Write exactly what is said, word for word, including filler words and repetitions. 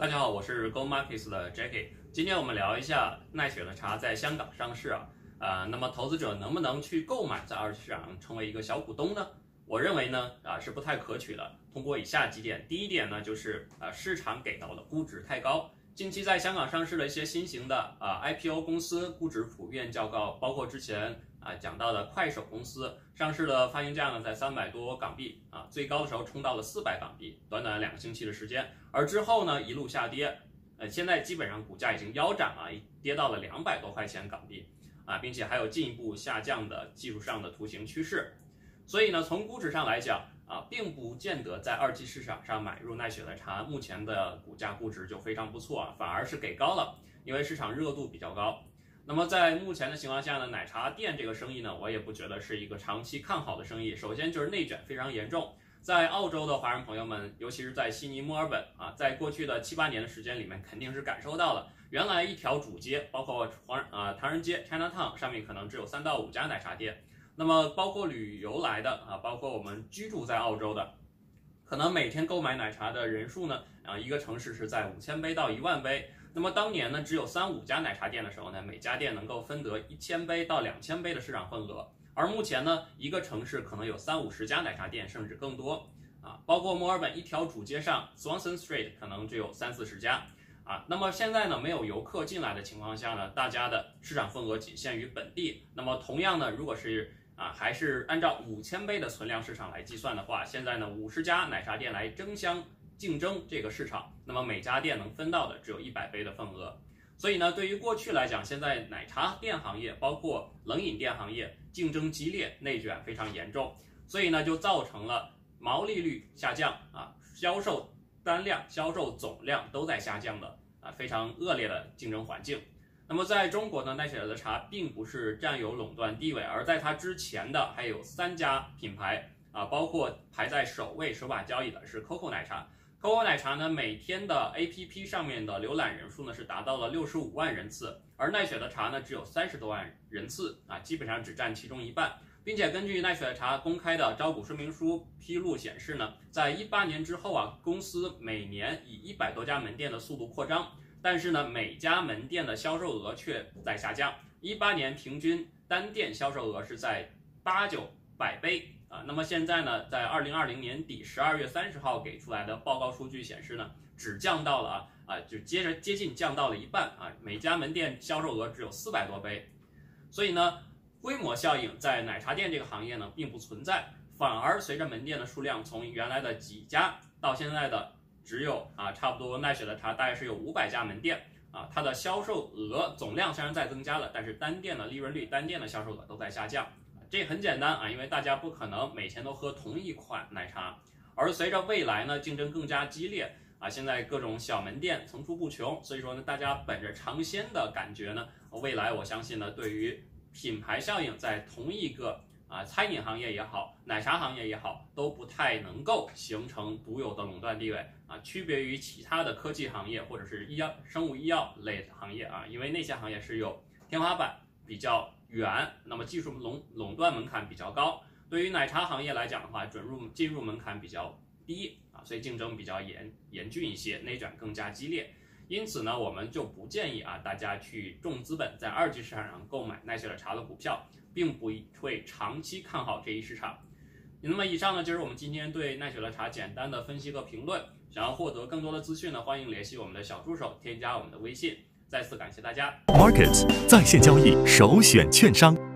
大家好，我是 Go Markets 的 Jackie。今天我们聊一下奈雪的茶在香港上市啊，呃，那么投资者能不能去购买在二级市场上成为一个小股东呢？我认为呢，啊是不太可取的。通过以下几点，第一点呢，就是啊市场给到的估值太高。近期在香港上市的一些新型的啊 I P O 公司估值普遍较高，包括之前啊讲到的快手公司上市的发行价呢在三百多港币啊，最高的时候冲到了四百港币，短短两个星期的时间，而之后呢一路下跌，呃现在基本上股价已经腰斩了，跌到了两百多块钱港币啊，并且还有进一步下降的技术上的图形趋势。所以呢，从估值上来讲啊，并不见得在二级市场上买入奈雪的茶，目前的股价估值就非常不错啊，反而是给高了，因为市场热度比较高。那么在目前的情况下呢，奶茶店这个生意呢，我也不觉得是一个长期看好的生意。首先就是内卷非常严重，在澳洲的华人朋友们，尤其是在悉尼、墨尔本啊，在过去的七八年的时间里面，肯定是感受到了，原来一条主街，包括华啊唐人街 Chinatown 上面可能只有三到五家奶茶店。那么包括旅游来的啊，包括我们居住在澳洲的，可能每天购买奶茶的人数呢，啊，一个城市是在五千杯到一万杯。那么当年呢，只有三五家奶茶店的时候呢，每家店能够分得一千杯到两千杯的市场份额。而目前呢，一个城市可能有三五十家奶茶店，甚至更多啊。包括墨尔本一条主街上 Swanston Street 可能只有三四十家啊。那么现在呢，没有游客进来的情况下呢，大家的市场份额仅限于本地。那么同样呢，如果是啊，还是按照五千杯的存量市场来计算的话，现在呢五十家奶茶店来争相竞争这个市场，那么每家店能分到的只有一百杯的份额。所以呢，对于过去来讲，现在奶茶店行业包括冷饮店行业竞争激烈，内卷非常严重，所以呢就造成了毛利率下降啊，销售单量、销售总量都在下降的啊，非常恶劣的竞争环境。那么在中国呢，奈雪的茶并不是占有垄断地位，而在它之前的还有三家品牌啊，包括排在首位首把交椅的是 Coco 奶茶。Coco 奶茶呢，每天的 A P P 上面的浏览人数呢是达到了六十五万人次，而奈雪的茶呢只有三十多万人次啊，基本上只占其中一半。并且根据奈雪的茶公开的招股说明书披露显示呢，在一八年之后啊，公司每年以一百多家门店的速度扩张。但是呢，每家门店的销售额却在下降。一八年平均单店销售额是在八九百杯啊，那么现在呢，在二零二零年底十二月三十号给出来的报告数据显示呢，只降到了啊啊，就接着接近降到了一半啊，每家门店销售额只有四百多杯。所以呢，规模效应在奶茶店这个行业呢并不存在，反而随着门店的数量从原来的几家到现在的只有啊，差不多奈雪的茶大概是有五百家门店啊，它的销售额总量虽然在增加了，但是单店的利润率、单店的销售额都在下降。这很简单啊，因为大家不可能每天都喝同一款奶茶，而随着未来呢竞争更加激烈啊，现在各种小门店层出不穷，所以说呢，大家本着尝鲜的感觉呢，未来我相信呢，对于品牌效应在同一个啊，餐饮行业也好，奶茶行业也好，都不太能够形成独有的垄断地位啊，区别于其他的科技行业或者是医药、生物医药类的行业啊，因为那些行业是有天花板比较远，那么技术垄垄断门槛比较高。对于奶茶行业来讲的话，准入进入门槛比较低啊，所以竞争比较严严峻一些，内卷更加激烈。因此呢，我们就不建议啊大家去重资本在二级市场上购买奈雪的茶的股票，并不会长期看好这一市场。那么以上呢就是我们今天对奈雪的茶简单的分析和评论。想要获得更多的资讯呢，欢迎联系我们的小助手，添加我们的微信。再次感谢大家。 Markets 在线交易首选券商。